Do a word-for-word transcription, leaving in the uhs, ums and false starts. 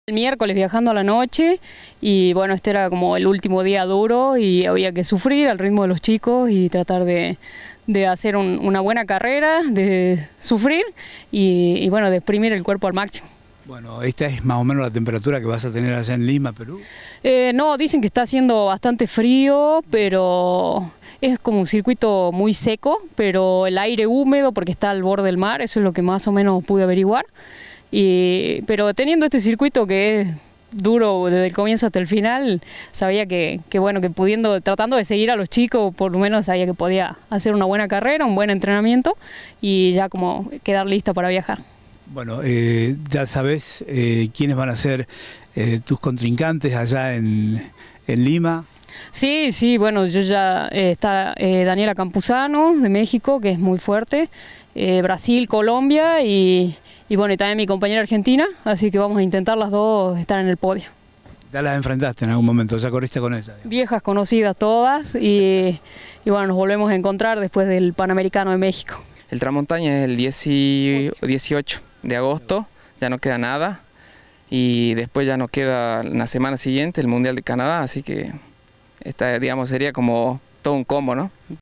El miércoles viajando a la noche y bueno, este era como el último día duro y había que sufrir al ritmo de los chicos y tratar de, de hacer un, una buena carrera, de sufrir y, y bueno, de exprimir el cuerpo al máximo. Bueno, esta es más o menos la temperatura que vas a tener allá en Lima, Perú. Eh, no, dicen que está haciendo bastante frío, pero es como un circuito muy seco, pero el aire húmedo porque está al borde del mar, eso es lo que más o menos pude averiguar. Y, pero teniendo este circuito que es duro desde el comienzo hasta el final, sabía que, que bueno, que pudiendo, tratando de seguir a los chicos, por lo menos sabía que podía hacer una buena carrera, un buen entrenamiento y ya como quedar lista para viajar. Bueno, eh, ya sabes eh, quiénes van a ser eh, tus contrincantes allá en, en Lima. Sí, sí, bueno, yo ya eh, está eh, Daniela Campuzano de México, que es muy fuerte, eh, Brasil, Colombia y, y bueno, y también mi compañera argentina, así que vamos a intentar las dos estar en el podio. Ya las enfrentaste en algún momento, ya corriste con ellas. Viejas conocidas todas y, y bueno, nos volvemos a encontrar después del Panamericano de México. El Tramontaña es el dieciocho de agosto, ya no queda nada y después ya nos queda la semana siguiente el Mundial de Canadá, así que esta, digamos, sería como todo un combo, ¿no?